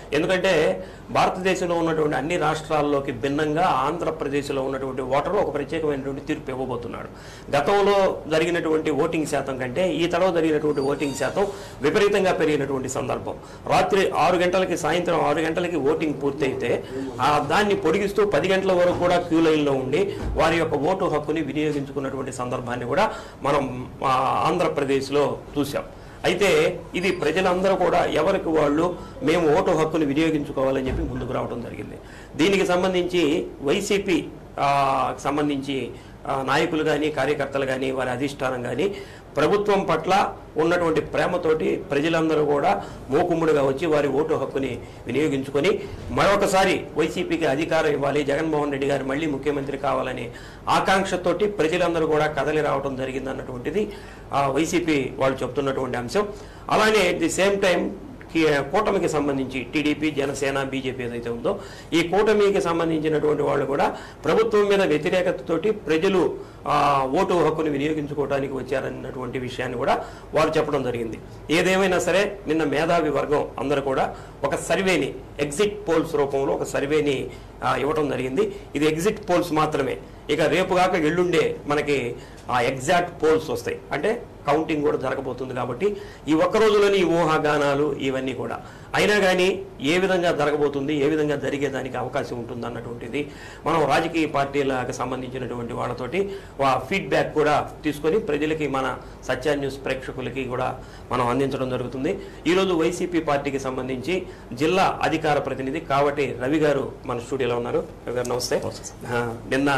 ఎందుకంటే భారతదేశంలో ఉన్నటువంటి అన్ని రాష్ట్రాల్లోకి భిన్నంగా ఆంధ్రప్రదేశ్లో ఉన్నటువంటి ఓటర్లు ఒక ప్రత్యేకమైనటువంటి తీర్పు ఇవ్వబోతున్నాడు. గతంలో జరిగినటువంటి ఓటింగ్ శాతం కంటే ఈ తడవ జరిగినటువంటి ఓటింగ్ శాతం విపరీతంగా పెరిగినటువంటి సందర్భం. రాత్రి 6 గంటలకి, సాయంత్రం 6 గంటలకి ఓటింగ్ పూర్తయితే దాన్ని పొడిగిస్తూ 10 గంటల వరకు కూడా క్యూ లైన్లో ఉండి వారి యొక్క ఓటు హక్కుని వినియోగించుకున్నటువంటి సందర్భాన్ని కూడా మనం ఆంధ్రప్రదేశ్లో చూసాం. అయితే ఇది ప్రజలందరూ కూడా ఎవరికి వాళ్ళు మేము ఓటు హక్కును వినియోగించుకోవాలని చెప్పి ముందుకు రావడం జరిగింది. దీనికి సంబంధించి వైసీపీ సంబంధించి నాయకులు కానీ, కార్యకర్తలు కానీ, వారి అధిష్టానం కానీ ప్రభుత్వం పట్ల ఉన్నటువంటి ప్రేమతోటి ప్రజలందరూ కూడా మోకుమ్ముడుగా వచ్చి వారి ఓటు హక్కుని వినియోగించుకొని మరొకసారి వైసీపీకి అధికారం ఇవ్వాలి, జగన్మోహన్ రెడ్డి గారు మళ్ళీ ముఖ్యమంత్రి కావాలని ఆకాంక్షతోటి ప్రజలందరూ కూడా కదలి రావడం జరిగింది అన్నటువంటిది వైసీపీ వాళ్ళు చెప్తున్నటువంటి అంశం. అలానే అట్ ది సేమ్ టైం కూటమికి సంబంధించి టీడీపీ, జనసేన, బీజేపీ ఏదైతే ఉందో ఈ కూటమికి సంబంధించినటువంటి వాళ్ళు కూడా ప్రభుత్వం మీద వ్యతిరేకతతోటి ప్రజలు ఓటు హక్కును వినియోగించుకోవడానికి వచ్చారన్నటువంటి విషయాన్ని కూడా వారు చెప్పడం జరిగింది. ఏదేమైనా సరే నిన్న మేధావి వర్గం అందరూ కూడా ఒక సర్వేని ఎగ్జిట్ పోల్స్ రూపంలో ఒక సర్వేని ఇవ్వడం జరిగింది. ఇది ఎగ్జిట్ పోల్స్ మాత్రమే. ఇక రేపు కాక ఎల్లుండే మనకి ఎగ్జాక్ట్ పోల్స్ వస్తాయి, అంటే కౌంటింగ్ కూడా జరగబోతుంది. కాబట్టి ఈ ఒక్క రోజులోని ఈ ఊహాగానాలు ఇవన్నీ కూడా అయినా కానీ ఏ విధంగా జరగబోతుంది, ఏ విధంగా జరిగేదానికి అవకాశం ఉంటుంది అన్నటువంటిది మనం రాజకీయ పార్టీలకు సంబంధించినటువంటి వాళ్ళతోటి ఫీడ్బ్యాక్ కూడా తీసుకొని ప్రజలకి, మన సత్య న్యూస్ ప్రేక్షకులకి కూడా మనం అందించడం జరుగుతుంది. ఈరోజు వైసీపీ పార్టీకి సంబంధించి జిల్లా అధికార ప్రతినిధి కావటి రవి గారు మన స్టూడియోలో ఉన్నారు. రవి గారు నమస్తే. నిన్న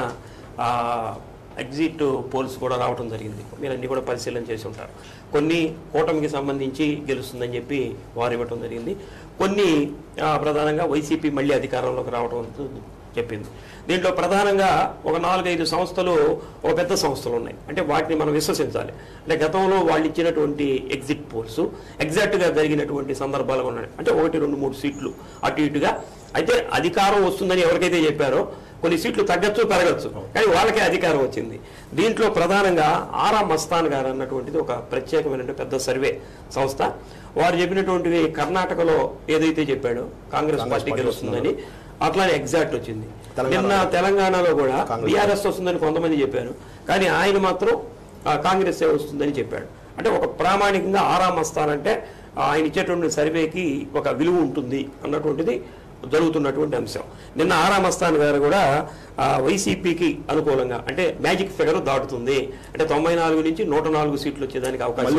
ఎగ్జిట్ పోల్స్ కూడా రావడం జరిగింది. మీరు అన్ని కూడా పరిశీలన చేసి ఉంటారు. కొన్ని కూటమికి సంబంధించి గెలుస్తుందని చెప్పి వారు ఇవ్వటం జరిగింది. కొన్ని ప్రధానంగా వైసీపీ మళ్ళీ అధికారంలోకి రావడం చెప్పింది. దీంట్లో ప్రధానంగా ఒక 4-5 సంస్థలు, ఒక పెద్ద సంస్థలు ఉన్నాయి. అంటే వాటిని మనం విశ్వసించాలి. అంటే గతంలో వాళ్ళు ఇచ్చినటువంటి ఎగ్జిట్ పోల్స్ ఎగ్జాక్ట్గా జరిగినటువంటి సందర్భాలు ఉన్నాయి. అంటే 1, 2, 3 సీట్లు అటు ఇటుగా. అయితే అధికారం వస్తుందని ఎవరికైతే చెప్పారో కొన్ని సీట్లు తగ్గచ్చు, పెరగచ్చు, కానీ వాళ్ళకే అధికారం వచ్చింది. దీంట్లో ప్రధానంగా ఆరా మస్తాన్ గారు అన్నటువంటిది ఒక ప్రత్యేకమైన పెద్ద సర్వే సంస్థ. వారు చెప్పినటువంటివి కర్ణాటకలో ఏదైతే చెప్పాడో కాంగ్రెస్ పార్టీ గెలుస్తుందని అట్లానే ఎగ్జాక్ట్ వచ్చింది. నిన్న తెలంగాణలో కూడా బీఆర్ఎస్ వస్తుందని కొంతమంది చెప్పారు, కానీ ఆయన మాత్రం కాంగ్రెస్ వస్తుందని చెప్పాడు. అంటే ఒక ప్రామాణికంగా ఆరా మస్తాన్ అంటే ఆయన ఇచ్చేటువంటి సర్వేకి ఒక విలువ ఉంటుంది అన్నటువంటిది జరుగుతున్నటువంటి అంశం. నిన్న ఆరా మస్తాన్ గారు కూడా వైసీపీకి అనుకూలంగా అంటే మ్యాజిక్ ఫిగర్ దాటుతుంది, అంటే 94 నుంచి 104 సీట్లు వచ్చేదానికి అవకాశం,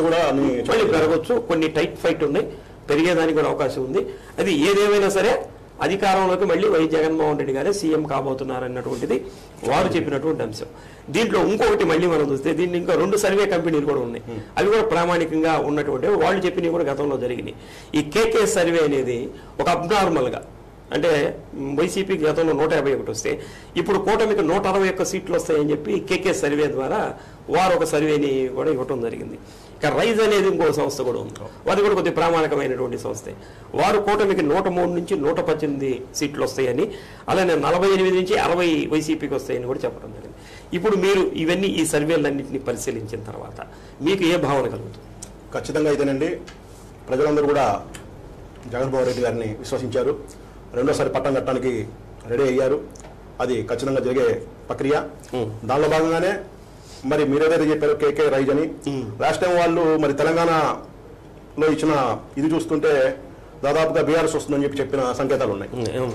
మళ్ళీ పెరగచ్చు, కొన్ని టైట్ ఫైట్ ఉన్నాయి, పెరిగేదానికి కూడా అవకాశం ఉంది. అది ఏదేమైనా సరే అధికారంలోకి మళ్ళీ జగన్మోహన్ రెడ్డి గారే సీఎం కాబోతున్నారన్నటువంటిది వారు చెప్పినటువంటి అంశం. దీంట్లో ఇంకొకటి మళ్ళీ మనం చూస్తే దీన్ని ఇంకా 2 సర్వే కంపెనీలు కూడా ఉన్నాయి. అవి కూడా ప్రామాణికంగా ఉన్నటువంటి వాళ్ళు చెప్పినవి కూడా గతంలో జరిగినాయి. ఈ కేకే సర్వే అనేది ఒక అబ్నార్మల్గా, అంటే వైసీపీకి గతంలో 151 వస్తే ఇప్పుడు కూటమికి 161 సీట్లు వస్తాయని చెప్పి కేకే సర్వే ద్వారా వారు ఒక సర్వేని కూడా ఇవ్వటం జరిగింది. ఇక రైజ్ అనేది ఇంకో సంస్థ కూడా ఉంది, అది కూడా కొద్దిగా ప్రామాణికమైనటువంటి సంస్థే. వారు కూటమికి 103 నుంచి 118 సీట్లు వస్తాయని, అలానే 48 నుంచి 60 వైసీపీకి వస్తాయని కూడా చెప్పడం జరిగింది. ఇప్పుడు మీరు ఇవన్నీ ఈ సర్వేలన్నింటినీ పరిశీలించిన తర్వాత మీకు ఏ భావన కలుగుతుంది? ఖచ్చితంగా అయితేనండి ప్రజలందరూ కూడా జగన్మోహన్ రెడ్డి గారిని విశ్వసించారు, రెండోసారి పట్టం కట్టడానికి రెడీ అయ్యారు. అది ఖచ్చితంగా జరిగే ప్రక్రియ. దానిలో భాగంగానే మరి మీరేదైతే చెప్పారో కేకే రైజ్ అని, లాస్ట్ టైం వాళ్ళు మరి తెలంగాణలో ఇచ్చిన ఇది చూస్తుంటే దాదాపుగా బీఆర్ఎస్ వస్తుందని చెప్పిన సంకేతాలు ఉన్నాయి.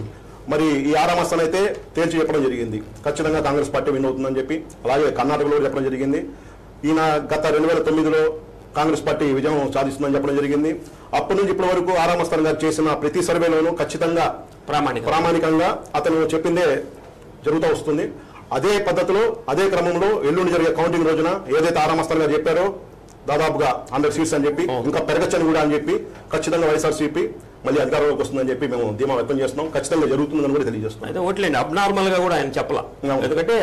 మరి ఈ ఆరా మస్తాన్ అయితే తేల్చి చెప్పడం జరిగింది, ఖచ్చితంగా కాంగ్రెస్ పార్టీ విన్ అవుతుందని చెప్పి. అలాగే కర్ణాటకలో చెప్పడం జరిగింది. ఈయన గత 2009లో కాంగ్రెస్ పార్టీ విజయం సాధిస్తుందని చెప్పడం జరిగింది. అప్పటి నుంచి ఇప్పటి వరకు ఆరా మస్తాన్ గారు చేసిన ప్రతి సర్వేలోనూ ఖచ్చితంగా ప్రామాణికంగా అతను చెప్పిందే జరుగుతూ వస్తుంది. అదే పద్ధతిలో, అదే క్రమంలో ఎల్లుండి జరిగే కౌంటింగ్ రోజున ఏదైతే ఆరా మస్తాన్ గారు చెప్పారో దాదాపుగా 100 సీట్స్ అని చెప్పి, ఇంకా పెరగచ్చని కూడా అని చెప్పి, ఖచ్చితంగా వైఎస్ఆర్సీపీ మళ్ళీ అధికారంలోకి వస్తుందని చెప్పి మేము ధీమా వ్యక్తం చేస్తున్నాం. ఖచ్చితంగా జరుగుతుందని కూడా తెలియజేస్తున్నాం. అయితే ఓట్లేండి అబ్నార్మల్ గా కూడా ఆయన చెప్పలా, ఎందుకంటే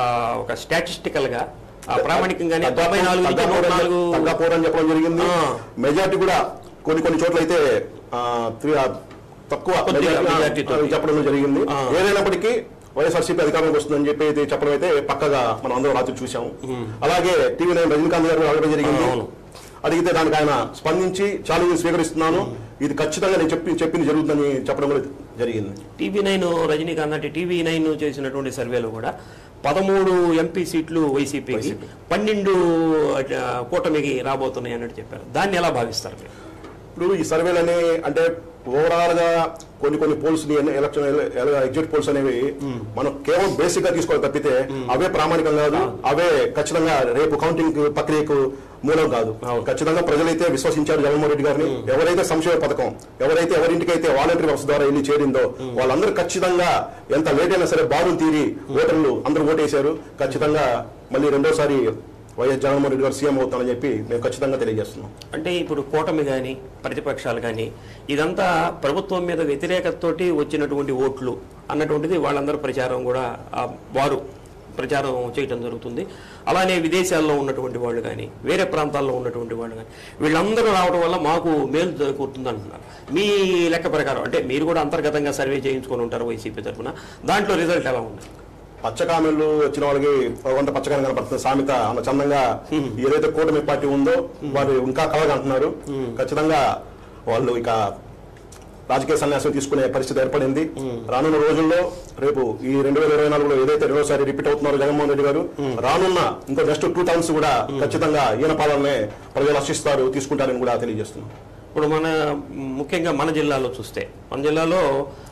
ఒక స్టాటిస్టికల్ గా ప్రామాణికంగానే తగ్గపోరని చెప్పడం జరిగింది. మెజార్టీ కూడా కొన్ని చోట్ల అయితే తక్కువ చెప్పడం జరిగింది. ఏదైనప్పటికీ వైఎస్ఆర్సీపీ అధికారంలోకి వస్తుందని చెప్పి చెప్పడం అయితే పక్కగా మనం అందరూ రాత్రి చూసాము. అలాగే టీవీ 9 రజనీకాంత్ గారు అడగడం జరిగింది. అడిగితే దానికి ఆయన స్పందించి ఛాలెంజ్ స్వీకరిస్తున్నాను, ఇది ఖచ్చితంగా నేను చెప్పింది జరుగుతుందని చెప్పడం కూడా జరిగింది. TV9 రజనీకాంత్ అంటే TV9 చేసినటువంటి సర్వేలో కూడా 13 ఎంపీ సీట్లు వైసీపీకి, 12 కూటమికి రాబోతున్నాయి అన్నట్టు చెప్పారు. దాన్ని ఎలా భావిస్తారు మీరు? ఇప్పుడు ఈ సర్వేలని అంటే ఓవరాల్ గా కొన్ని పోల్స్ ఎలక్షన్ ఎగ్జిట్ పోల్స్ అనేవి మనం కేవలం బేసిక్ గా తీసుకోవాలి తప్పితే అవే ప్రామాణికం కాదు, అవే ఖచ్చితంగా రేపు కౌంటింగ్ ప్రక్రియకు మూలం కాదు. ఖచ్చితంగా ప్రజలైతే విశ్వసించారు జగన్మోహన్ రెడ్డి గారిని. ఎవరైతే సంక్షేమ పథకం ఎవరింటికైతే వాలంటరీ వ్యవస్థ ద్వారా వెళ్ళి చేరిందో వాళ్ళందరూ ఖచ్చితంగా ఎంత లేట్ అయినా సరే బారులు తీరి ఓటర్లు అందరూ ఓటేశారు. ఖచ్చితంగా మళ్ళీ రెండోసారి వైఎస్ జగన్మోహన్ రెడ్డి గారు సీఎం అవుతానని చెప్పి మేము ఖచ్చితంగా తెలియజేస్తున్నాం. అంటే ఇప్పుడు కూటమి కానీ ప్రతిపక్షాలు కానీ ఇదంతా ప్రభుత్వం మీద వ్యతిరేకతతోటి వచ్చినటువంటి ఓట్లు అన్నటువంటిది వాళ్ళందరూ ప్రచారం కూడా వారు ప్రచారం చేయడం జరుగుతుంది. అలానే విదేశాల్లో ఉన్నటువంటి వాళ్ళు కానీ వేరే ప్రాంతాల్లో ఉన్నటువంటి వాళ్ళు కానీ వీళ్ళందరూ రావడం వల్ల మాకు మేలు జరుగుతుంది అంటున్నారు. మీ లెక్క ప్రకారం అంటే మీరు కూడా అంతర్గతంగా సర్వే చేయించుకొని ఉంటారు వైసీపీ తరఫున, దాంట్లో రిజల్ట్ ఎలా ఉంది? పచ్చకామెళ్ళు వచ్చిన వాళ్ళకి కొంత పచ్చకామె కనపడుతుంది సామెత అన్న చందంగా ఏదైతే కూటమి పార్టీ ఉందో వారు ఇంకా కలగా అంటున్నారు. ఖచ్చితంగా వాళ్ళు ఇక రాజకీయ సన్యాసం తీసుకునే పరిస్థితి ఏర్పడింది. రానున్న రోజుల్లో రేపు ఈ 2024లో ఏదైతే రెండోసారి రిపీట్ అవుతున్నారో జగన్మోహన్ రెడ్డి గారు, రానున్న ఇంకో నెక్స్ట్ 2 టర్మ్స్ కూడా ఖచ్చితంగా ఈయన పాలననే ప్రజలు హర్షిస్తారు, తీసుకుంటారని కూడా తెలియజేస్తున్నాం. ఇప్పుడు ముఖ్యంగా మన జిల్లాలో చూస్తే, మన జిల్లాలో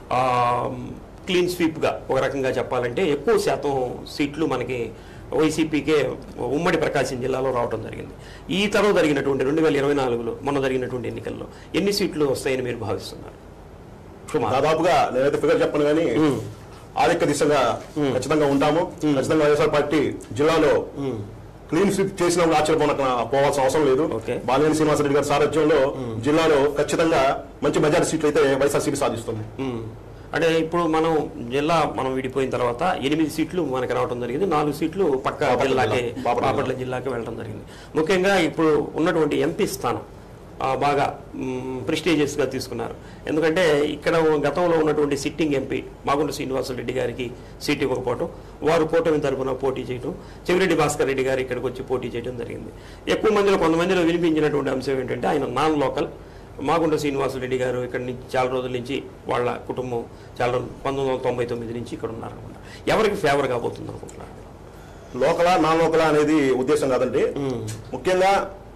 క్లీన్ స్వీప్గా ఒక రకంగా చెప్పాలంటే ఎక్కువ శాతం సీట్లు మనకి వైసీపీకే ఉమ్మడి ప్రకాశం జిల్లాలో రావడం జరిగింది. ఈ తరం జరిగినటువంటి 2024లో మొన్న జరిగినటువంటి ఎన్నికల్లో ఎన్ని సీట్లు వస్తాయని మీరు భావిస్తున్నారు? దాదాపుగా నేనైతే ఫిగర్ చెప్పను కానీ ఆధిక్య దిశగా ఖచ్చితంగా ఉంటాము. ఖచ్చితంగా వైఎస్ఆర్ పార్టీ జిల్లాలో క్లీన్ స్వీప్ చేసినప్పుడు ఆశ్చర్యపోవాల్సిన అవసరం లేదు. బాలినేని శ్రీనివాసరెడ్డి గారి సారథ్యంలో జిల్లాలో ఖచ్చితంగా మంచి మెజారిటీ సీట్లు అయితే వైఎస్ఆర్సీపీ సాధిస్తుంది. అంటే ఇప్పుడు మనం విడిపోయిన తర్వాత 8 సీట్లు మనకి రావడం జరిగింది, 4 సీట్లు పక్క జిల్లాకి బాపట్ల జిల్లాకి వెళ్ళడం జరిగింది. ముఖ్యంగా ఇప్పుడు ఉన్నటువంటి ఎంపీ స్థానం బాగా ప్రెస్టీజియస్గా తీసుకున్నారు. ఎందుకంటే ఇక్కడ గతంలో ఉన్నటువంటి సిట్టింగ్ ఎంపీ మాగుంట శ్రీనివాసరెడ్డి గారికి సీట్ ఇవ్వకపోవటం, వారు కూటమి తరఫున పోటీ చేయడం, చెవిరెడ్డి భాస్కర్ రెడ్డి గారు ఇక్కడికి వచ్చి పోటీ చేయడం జరిగింది. ఎక్కువ మందిలో కొంతమందిలో వినిపించినటువంటి అంశం ఏంటంటే ఆయన నాన్ లోకల్. మాగుంట శ్రీనివాసరెడ్డి గారు ఇక్కడ నుంచి చాలా రోజుల నుంచి వాళ్ళ కుటుంబం 1999 నుంచి ఇక్కడ ఉన్నారనమాట. ఎవరికి ఫేవర్ కాబోతుంది అనుకుంటున్నారు? లోకలా నాన్ లోకలా అనేది ఉద్దేశం కాదండి. ముఖ్యంగా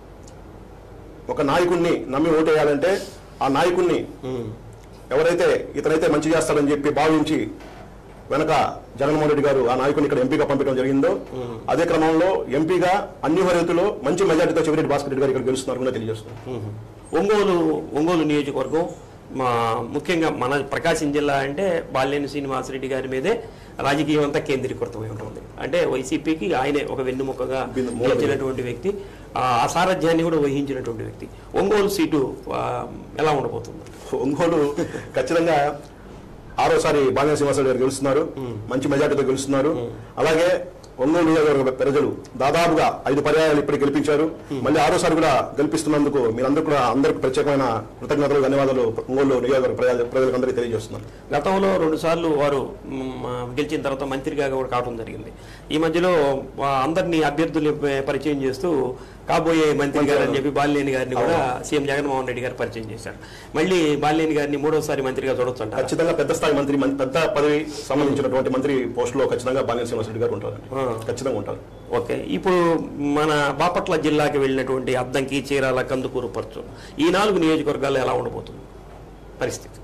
ఒక నాయకుడిని నమ్మి ఓటేయాలంటే ఆ నాయకుడిని ఎవరైతే ఇతనైతే మంచి చేస్తాడని చెప్పి భావించి వెనక జగన్మోహన్ రెడ్డి గారు ఆ నాయకుని ఇక్కడ ఎంపీగా పంపించడం జరిగిందో అదే క్రమంలో ఎంపీగా అన్ని వరతులు మంచి మెజార్టీతో చెవిరెడ్డి భాస్కర్ రెడ్డి గారు ఇక్కడ గెలుస్తున్నారు కూడా తెలియజేస్తున్నారు. ఒంగోలు నియోజకవర్గం ముఖ్యంగా మన ప్రకాశం జిల్లా అంటే బాలినేని శ్రీనివాసరెడ్డి గారి మీదే రాజకీయం అంతా కేంద్రీకృతమై ఉంటుంది. అంటే వైసీపీకి ఆయనే ఒక వెన్నుముకగా నిలిచినటువంటి వ్యక్తి, అసారథ్యాన్ని కూడా వహించినటువంటి వ్యక్తి. ఒంగోలు సీటు ఎలా ఉండబోతుంది? ఒంగోలు ఖచ్చితంగా 6వసారి బాలినేని శ్రీనివాసరెడ్డి గారు గెలుస్తున్నారు, మంచి మెజార్టీతో గెలుస్తున్నారు. అలాగే ఒంగోలు నియోజకవర్గ ప్రజలు దాదాపుగా 5 పర్యాయాలు ఇప్పటికి గెలిపించారు. మళ్ళీ 6వసారి కూడా గెలిపిస్తున్నందుకు మీరందరూ కూడా అందరికి ప్రత్యేకమైన కృతజ్ఞతలు, ధన్యవాదాలు ఒంగోలు నియోజకవర్గ ప్రజలందరికీ తెలియజేస్తున్నారు. గతంలో 2 సార్లు వారు గెలిచిన తర్వాత మంత్రిగా కూడా కావడం జరిగింది. ఈ మధ్యలో అందరినీ అభ్యర్థులు పరిచయం చేస్తూ కాబోయే మంత్రి గారు అని చెప్పి బాలినేని గారిని కూడా సీఎం జగన్మోహన్ రెడ్డి గారు పరిచయం చేశారు. మళ్ళీ బాలినేని గారిని 3వసారి మంత్రిగా చూడొచ్చు అంట. ఖచ్చితంగా పెద్ద స్థాయి మంత్రి, పెద్ద పదవి సంబంధించినటువంటి మంత్రి పోస్ట్ లో ఖచ్చితంగా బాలినేని శ్రీనివాసరెడ్డి గారు ఉంటారు, ఖచ్చితంగా ఉంటారు. ఓకే, ఇప్పుడు మన బాపట్ల జిల్లాకి వెళ్ళినటువంటి అద్దంకి, చీరాల, కందుకూరు, పర్చూరు ఈ 4 నియోజకవర్గాల్లో ఎలా ఉండబోతుంది పరిస్థితి?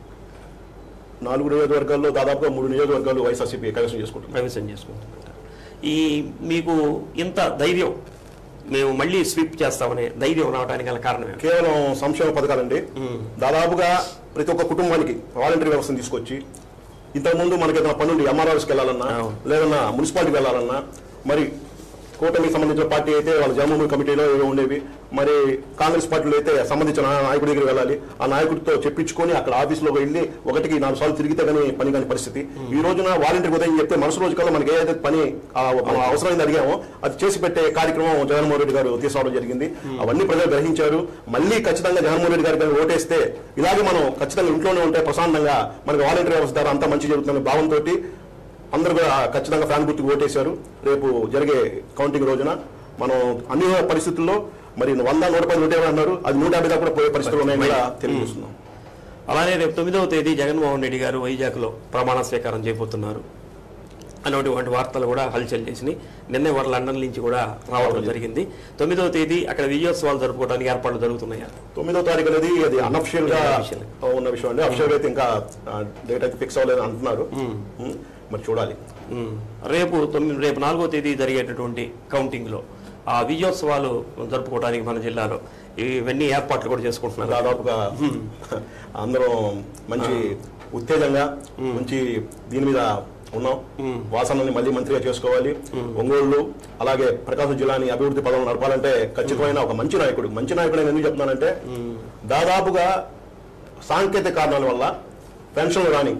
4 నియోజకవర్గాల్లో దాదాపుగా 3 నియోజకవర్గాలు వైఎస్ఆర్సీపీ కైవసం చేసుకుంటున్నారు. ఈ మీకు ఇంత ధైర్యం, మేము మళ్ళీ స్వీప్ చేస్తామనే ధైర్యం రావడానికి గల కారణం కేవలం సంక్షేమ పథకాలండి. దాదాపుగా ప్రతి ఒక్క కుటుంబానికి వాలంటరీ వ్యవస్థను తీసుకొచ్చి, ఇంతకుముందు మనకి ఏదైనా పనుండి ఎంఆర్ఆర్ఎస్కి వెళ్ళాలన్నా లేదన్నా మున్సిపాలిటీకి వెళ్ళాలన్నా, మరి కూటమికి సంబంధించిన పార్టీ అయితే వాళ్ళ జన్మభూమి కమిటీలో ఏవో ఉండేవి, మరి కాంగ్రెస్ పార్టీలో అయితే సంబంధించిన నాయకుడి దగ్గర వెళ్ళాలి, ఆ నాయకుడితో చెప్పించుకొని అక్కడ ఆఫీసులో వెళ్ళి 1కి 4 సార్లు తిరిగితే కానీ పని కాని పరిస్థితి. ఈ రోజున వాలంటీర్ ఉదయం చెప్తే మనసు రోజు కల్లా మనకి ఏదైతే పని అవసరమైంది అడిగామో అది చేసి పెట్టే కార్యక్రమం జగన్మోహన్ రెడ్డి గారు తీసుకురావడం జరిగింది. అవన్నీ ప్రజలు గ్రహించారు. మళ్ళీ ఖచ్చితంగా జగన్మోహన్ రెడ్డి గారి ఓటేస్తే ఇలాగే మనం ఖచ్చితంగా ఇంట్లోనే ఉంటే ప్రశాంతంగా మనకి వాలంటీర్ వ్యవస్థ ద్వారా అంతా మంచి జరుగుతున్న భావంతో అందరూ కూడా ఖచ్చితంగా ఫ్యాన్ గుర్తుకు ఓటేశారు. రేపు జరిగే కౌంటింగ్ రోజున మనం అన్ని పరిస్థితుల్లో మరి 100, 110, 150 అన్నారు, అది 150 దాకా కూడా పోయే పరిస్థితులు ఉన్నాయని కూడా తెలియజేస్తున్నాం. అలానే రేపు 9వ తేదీ జగన్మోహన్ రెడ్డి గారు వైజాగ్లో ప్రమాణ స్వీకారం చేయబోతున్నారు అన్నటువంటి వార్తలు కూడా హల్చల్ చేసినాయి. నిన్నే వారు లండన్ నుంచి కూడా రావడం జరిగింది. 9వ తేదీ అక్కడ విజయోత్సవాలు జరుపుకోవడానికి ఏర్పాట్లు జరుగుతున్నాయా? 9వ తారీఖు అనేది అది అనఫిషియల్ గా ఉన్న విషయం అండి. అఫిషియల్ అయితే ఇంకా డేట్ అయితే ఫిక్స్ అవ్వలేదు అంటున్నారు, మరి చూడాలి. రేపు 4వ తేదీ జరిగేటటువంటి కౌంటింగ్ లో ఆ విజయోత్సవాలు జరుపుకోవడానికి మన జిల్లాలో ఇవన్నీ ఏర్పాట్లు కూడా చేసుకుంటున్నారు. దాదాపుగా అందరం మంచి ఉత్తేజంగా మంచి దీని మీద ఉన్నాం. వాసనని మళ్ళీ మంత్రిగా చేసుకోవాలి. ఒంగోలు అలాగే ప్రకాశం జిల్లాని అభివృద్ధి పదంలో నడపాలంటే ఖచ్చితమైన ఒక మంచి నాయకుడు నేను ఎందుకు చెప్తున్నానంటే, దాదాపుగా సాంకేతిక కారణాల వల్ల పెన్షన్లు రాని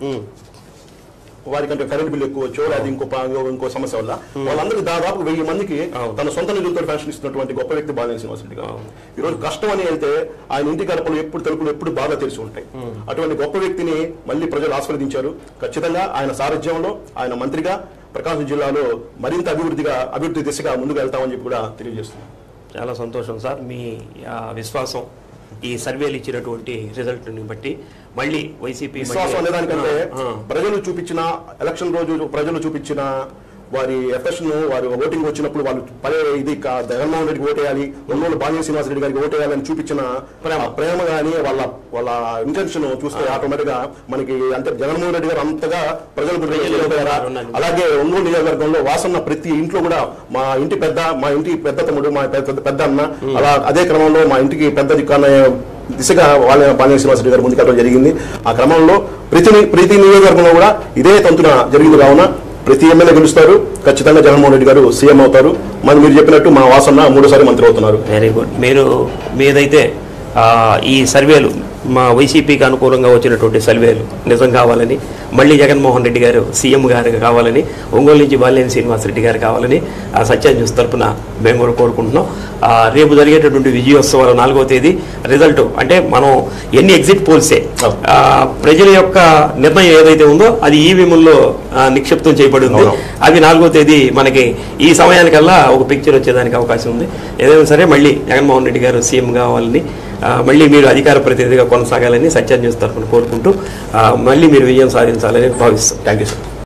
వారికంటే కరెంట్ బిల్లు ఎక్కువ వచ్చో అది ఇంకో సమస్య వల్ల వాళ్ళందరికీ దాదాపు 1000 మందికి తన సొంత నిధులతో పెన్షన్ ఇస్తున్నటువంటి గొప్ప వ్యక్తి బాలినేని శ్రీనివాసరెడ్డి గారు. ఈ రోజు కష్టం అని వెళ్తే ఆయన ఇంటి గడపలు ఎప్పుడు తలుపులు ఎప్పుడు బాగా తెలిసి ఉంటాయి. అటువంటి గొప్ప వ్యక్తిని మళ్ళీ ప్రజలు ఆస్వాదించారు. ఖచ్చితంగా ఆయన సారథ్యంలో ఆయన మంత్రిగా ప్రకాశం జిల్లాలో మరింత అభివృద్ధి దిశగా ముందుకు వెళ్తామని చెప్పి కూడా తెలియజేస్తున్నాం. చాలా సంతోషం సార్. మీ విశ్వాసం ఈ సర్వేలు ఇచ్చినటువంటి రిజల్ట్ ని బట్టి మళ్ళీ వైసీపీ విశ్వాసం అనేదానికంటే ప్రజలు చూపించిన ఎలక్షన్ రోజు ప్రజలు చూపించిన వారి ఎఫెక్షన్, వారి ఓటింగ్ వచ్చినప్పుడు వాళ్ళు ఇది జగన్మోహన్ రెడ్డికి ఓటేయాలి, ఒంగోలు బాలినేని శ్రీనివాసరెడ్డి గారికి ఓటేయాలని చూపించిన ప్రేమ కానీ వాళ్ళ ఇంటెన్షన్ చూస్తే ఆటోమేటిక్ గా మనకి అంటే జగన్మోహన్ రెడ్డి గారు అంతగా ప్రజలకు. అలాగే ఒంగోలు నియోజకవర్గంలో వాసన్న ప్రతి ఇంట్లో కూడా మా ఇంటి పెద్ద తమ్ముడు, మా పెద్ద అన్న, అలా అదే క్రమంలో మా ఇంటికి పెద్ద దిక్కు దిశగా బాలినేని శ్రీనివాసరెడ్డి గారు ముందుకెళ్ళడం జరిగింది. ఆ క్రమంలో ప్రతి నియోజకవర్గంలో కూడా ఇదే తంతున జరిగింది. కావున ప్రతి ఎమ్మెల్యే గెలుస్తారు. ఖచ్చితంగా జగన్మోహన్ రెడ్డి గారు సీఎం అవుతారు. మీరు చెప్పినట్టు మా వాసన్న 3సారి మంత్రి అవుతున్నారు. Very good. మీదైతే ఈ సర్వేలు మా వైసీపీకి అనుకూలంగా వచ్చినటువంటి సర్వేలు నిజం కావాలని, మళ్ళీ జగన్మోహన్ రెడ్డి గారు సీఎం గారు కావాలని, ఒంగోలు నుంచి బాలినేని శ్రీనివాసరెడ్డి గారు కావాలని సత్యం న్యూస్ తరఫున మేము కూడా కోరుకుంటున్నాం. రేపు జరిగేటటువంటి విజయోత్సవాలు 4వ తేదీ రిజల్ట్ అంటే మనం ఎన్ని ఎగ్జిట్ పోల్సే ప్రజల యొక్క నిర్ణయం ఏదైతే ఉందో అది ఈవీఎంలో నిక్షిప్తం చేయబడింది. అవి 4వ తేదీ మనకి ఈ సమయానికల్లా ఒక పిక్చర్ వచ్చేదానికి అవకాశం ఉంది. ఏదైనా సరే మళ్ళీ జగన్మోహన్ రెడ్డి గారు సీఎం కావాలని, మళ్ళీ మీరు అధికార ప్రతినిధిగా కొనసాగాలని సత్యం న్యూస్ తరఫున కోరుకుంటూ మళ్ళీ మీరు విజయం సాధించాలని భావిస్తాం. Thank you sir.